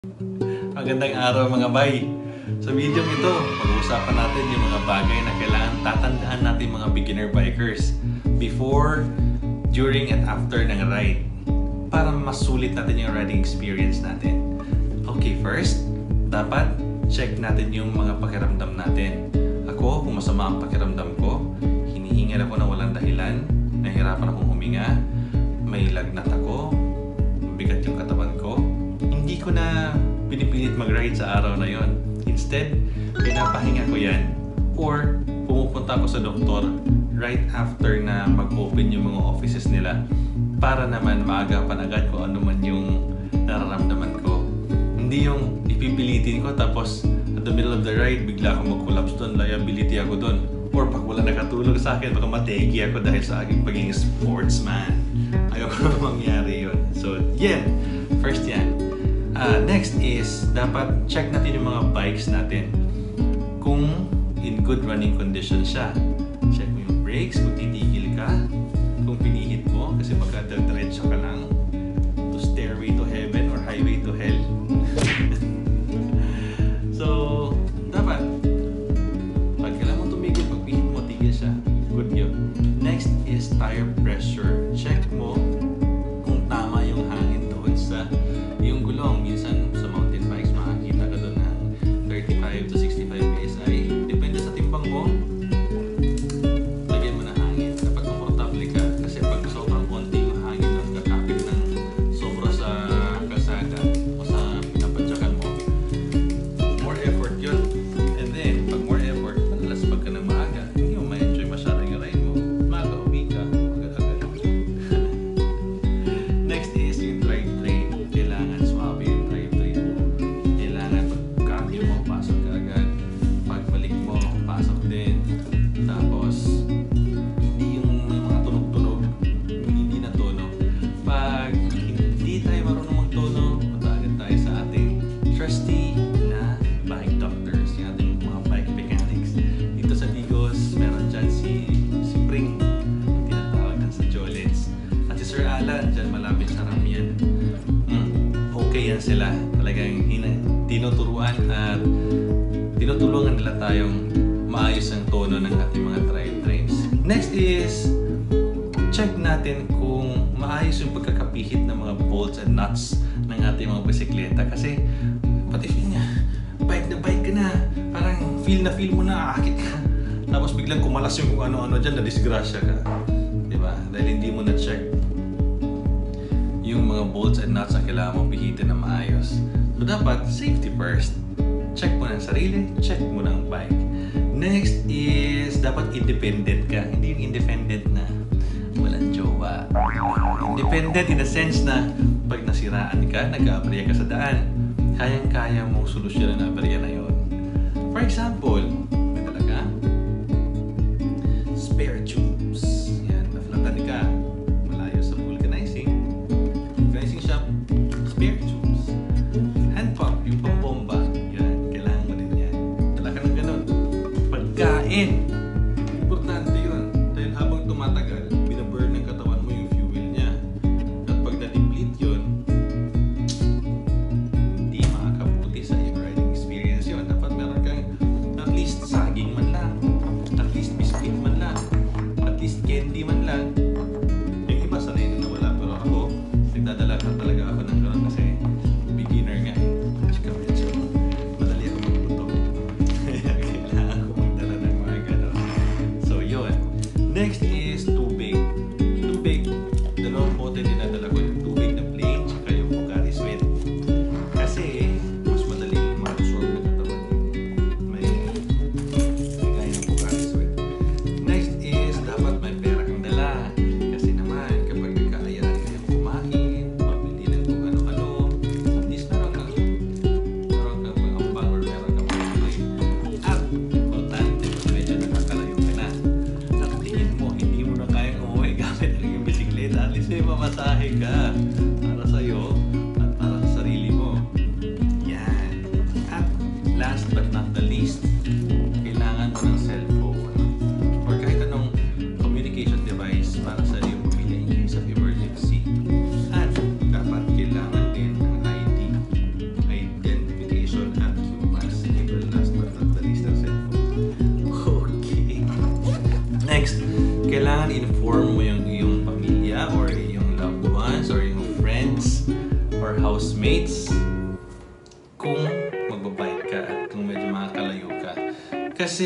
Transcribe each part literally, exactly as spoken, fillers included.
Magandang araw mga bay! Sa video ito, pag-uusapan natin yung mga bagay na kailangan tatandaan natin mga beginner bikers before, during, at after ng ride para masulit natin yung riding experience natin. Okay, first, dapat check natin yung mga pakiramdam natin. Ako, kung masama ang pakiramdam ko, hinihingal ako na walang dahilan, nahihirapan akong huminga, may lagnat ako, mabigat yung katawan ko, hindi ko na pinipilit mag-ride sa araw na yon. Instead, pinapahinga ko yan or pumupunta ako sa doktor right after na mag-open yung mga offices nila para naman maagapan agad kung ano man yung nararamdaman ko. Hindi yung ipipilitin ko tapos at the middle of the ride bigla akong mag-collapse doon, liability ako doon. Or pag wala nakatulog sa akin, baka mategi ako dahil sa aking pagiging sportsman. Ayaw ko na mangyari yun. So, yan. First yan. Uh, next is, dapat check natin yung mga bikes natin kung in good running condition siya. Check mo yung brakes, kung titigil ka, kung pinihit mo, kasi baka diretso ka lang to stairway to heaven or highway to hell. So, dapat pag kailangan mo tumigil, pag pihit mo, tigil siya. Good yun. Next is tire pressure. Check mo kung tama yung hangin doon sa yung gulong. Minsan sa mountain bikes makakita ka doon ng thirty-five to sixty-five P S I. Depende sa timbang mo, lagyan mo ng hangin. Dapat komportable ka kasi pag sobrang konti yung hangin na kakapit ng sobra sa kalsada o sa pinapadyakan mo, more effort yun. And then, pag more effort, madalas pag ka ng maaga, hindi mo ma-enjoy masyado yung ride mo. Maaga, uwi ka, agad-agad. Next is yung drive train. Kailangan swabe yung drive train mo. Kailangan pag cardio mo, pasok ka agad. Pagbalik mo, pasok din. Tapos, hindi yung may mga tunog-tunog, hindi na tono. Pag hindi tayo marunong magtono, punta agad tayo sa ating trusty na bike doctors, yung ating mga bike mechanics. Dito sa Digos, meron dyan si, si Pring, tinatawag na sa Jolens. At si Sir Alan, dyan malapit sa Ramian. Hmm, okay yan sila. Talagang tinuturuan at tinutulungan nila tayong maayos ang tono ng ating mga drivetrains. Next is, check natin kung maayos yung pagkakapihit ng mga bolts and nuts ng ating mga bisikleta. Kasi, pati feel niya, bike na bike ka na. Parang feel na feel mo na, aakit ka. Tapos biglang kumalas yung kung ano-ano dyan, na-disgrasya ka. Diba? Dahil hindi mo na-check yung mga bolts and nuts na kailangan mo pihitin na maayos. So, dapat, safety first. Check mo na ang sarili, check mo na ang bike. Next is, dapat independent ka. Hindi yung independent na walang jowa. Independent in the sense na pag nasiraan ka, nag-aaberya ka sa daan, kayang-kaya mong solusyonan ang aberya na yun. For example, may talaga spare tubes. Yan, naflatan ka. Malayo sa vulcanizing. Vulcanizing shop, spare tubes. Hand pump, yung pambomba. Yan, kailangan mo din yan. Talaga ng ganun. Pagkain. Importante yun. Dahil habang tumatagal, binaburn ng katawan mo yung fuel niya. At pag na-deplete yun, hindi makakabuti sa iyong riding experience yun. Dapat meron kang at least saging man lang, at least biscuit man lang, at least candy man lang. Yung iba sanay na nawala, pero ako, nagdadala ka talaga ako ng gano'n kasi beginner nga eh. Tsaka medyo madali ako magluto. Kaya kailangan ko magdala ng mga gano'n. kung magbabike ka at kung medyo makakalayo ka. Kasi,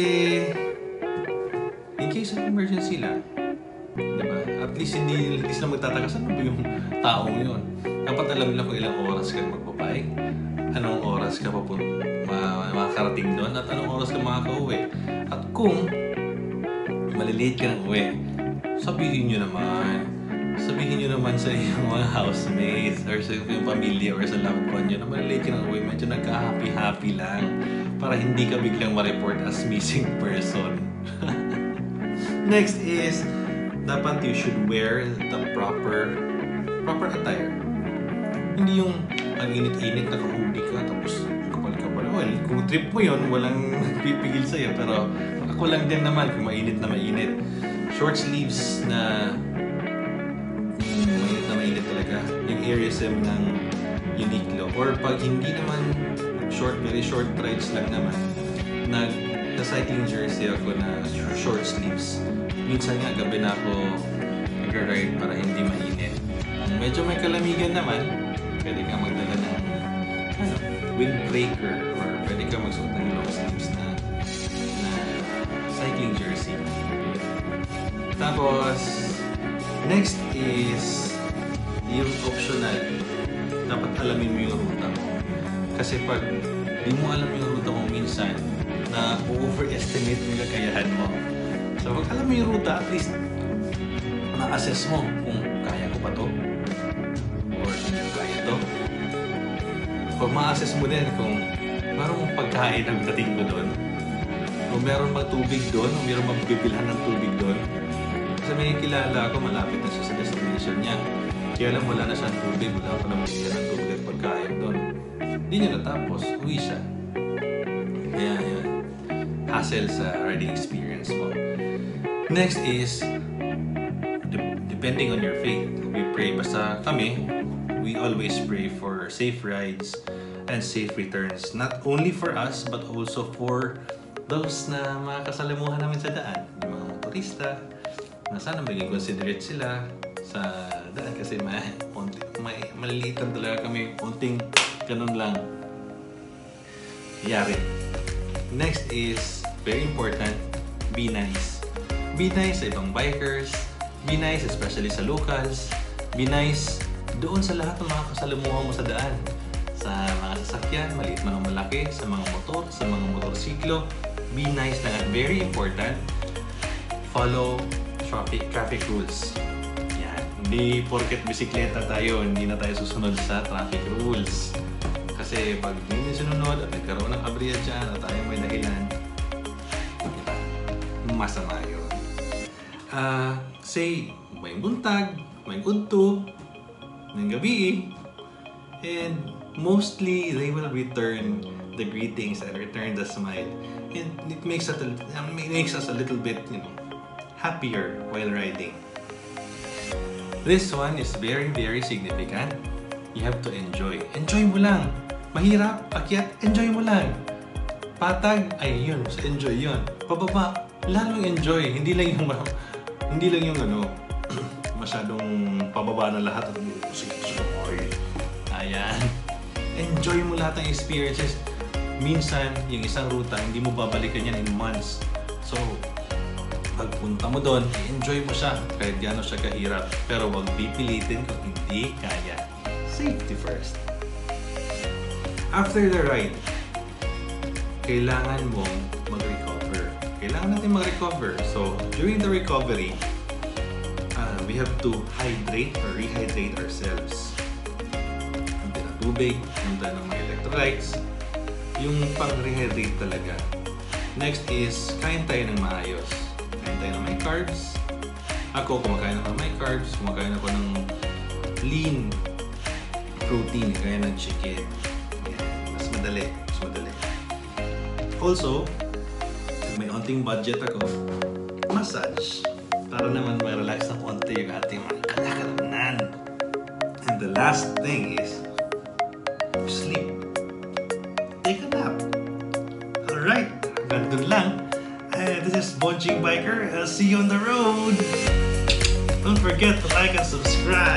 in case of emergency lang, diba? At least hindi, hindi sila magtataka saan ba yung taong yun. Dapat alam nila kung ilang oras ka magbabike, anong oras ka papun ma makakarating doon, at anong oras ka makakauwi. At kung malilate ka ng uwi, sabihin nyo naman. Sabihin nyo naman sa iyong mga housemates or sa iyong pamilya or sa loved one nyo na malilate ka ng uwi, medyo nagka-happy-happy lang para hindi ka biglang ma-report as missing person. Next is, dapat you should wear the proper proper attire. Hindi yung ang init-init na kahuli ka tapos kapal-kapal. Well, kung trip mo yun, walang pipigil sa'yo. Pero ako lang din naman kung mainit na mainit. Short sleeves na mainit na mainit talaga. Yung area sem ng Uniqlo. Or pag hindi naman short, very short rides lang naman, nag na cycling jersey ako na short sleeves. Minsan nga gabi na ako nag-ride para hindi mainit. Medyo may kalamigan naman, pwede kang magdala ng ano, windbreaker or pwede kang magsuot ng long sleeves na, na cycling jersey. Tapos, next is yung optional. Dapat alamin mo yung ruta mo. Kasi pag di mo alam yung ruta mo minsan, na over-estimate yung kakayahan mo. So, pag alam mo yung ruta, at least na-assess mo kung kaya ko pa to or hindi ko kaya to. Pag ma-assess mo din kung meron mong pagkain ang dating ko doon, kung meron mag tubig doon, kung meron magbibilhan ng tubig doon. Kasi may kilala ako, malapit na siya sa destination niya. Kaya lang wala na siyang tubig, wala pa naman siya ng tubig at pagkain doon. Hindi niya natapos, uwi siya. Kaya yun, hassle sa riding experience mo. Next is, de- depending on your faith, we pray. Basta kami, we always pray for safe rides and safe returns. Not only for us, but also for those na mga kasalamuhan namin sa daan. Yung mga motorista, na sana maging considerate sila sa daan kasi may, may malilitan talaga kami, konting ganun lang yari. Next is, very important, be nice. Be nice sa ibang bikers, be nice especially sa locals, be nice doon sa lahat ng mga kasalamuhan mo sa daan. Sa mga sasakyan, maliit man o malaki, sa mga motor, sa mga motorsiklo, be nice lang. At very important, follow traffic, traffic rules. Yan. Hindi porket bisikleta tayo, hindi na tayo susunod sa traffic rules. Kasi pag hindi sinunod at nagkaroon ng abriya dyan at tayo may dahilan, masama yun. Uh, say, may buntag, may udto, may gabi, and mostly they will return the greetings and return the smile, and it makes us a, it makes us a little bit, you know, happier while riding. This one is very very significant. You have to enjoy. Enjoy mo lang. Mahirap, akyat, enjoy mo lang. Patag, ay yun, so enjoy yun. Pababa, lalong enjoy. Hindi lang yung hindi lang yung ano, masyadong pababa na lahat at sige, sige, ayan. Enjoy mo lahat ng experiences. Minsan, yung isang ruta, hindi mo babalikan yan in months. So, pagpunta mo doon, enjoy mo siya kahit gaano siya kahirap. Pero wag pipilitin kung hindi kaya. Safety first. After the ride, kailangan mong mag-recover. Kailangan natin mag-recover. So, during the recovery, uh, we have to hydrate or rehydrate ourselves. Punta ng tubig, punta ng mga electrolytes. Yung pang-rehydrate talaga. Next is, kain tayo ng maayos. Kain tayo ng may carbs. Ako, kumakain ako ng may carbs. Kumakain ako ng lean protein. Kaya ng chicken. Mas madali. Mas madali. Also, may onting budget ako, massage. Para naman ma-relax na konti yung ating mga kalakalamnan. And the last thing is, sleep. Take a nap. Alright, ganun lang. Uh, this is Bonching Biker. I'll see you on the road. Don't forget to like and subscribe.